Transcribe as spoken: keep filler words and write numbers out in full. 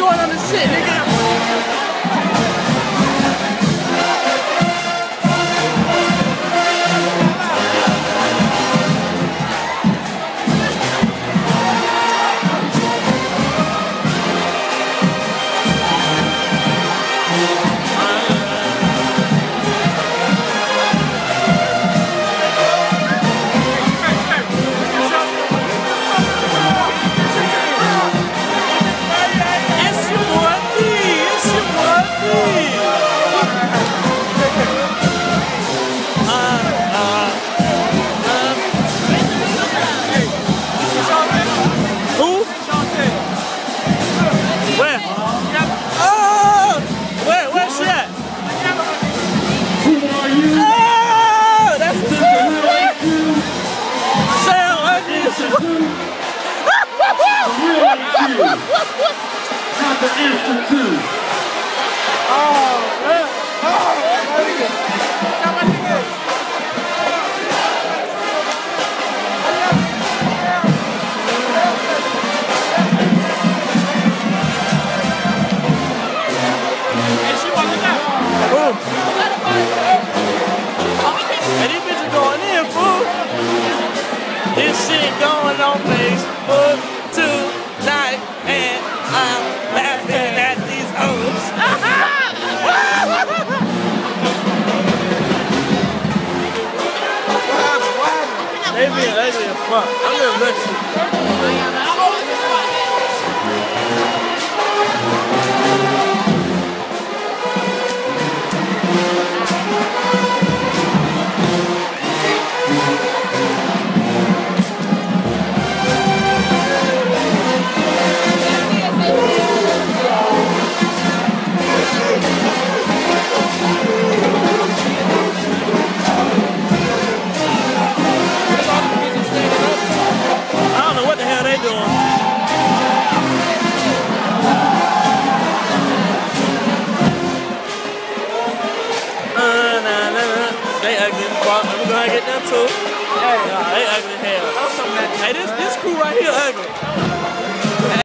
going on this shit, nigga. Institute. Oh, man. Oh, my nigga. Come on, nigga. And she walking out. Boom. And these bitches going in, fool. This shit going on Facebook tonight, and I'm laughing at these hoes. They being ugly as fuck. I'm gonna look you. We're gonna get them too. Hey, nah, they ugly as hell. Hey, this this crew right here ugly.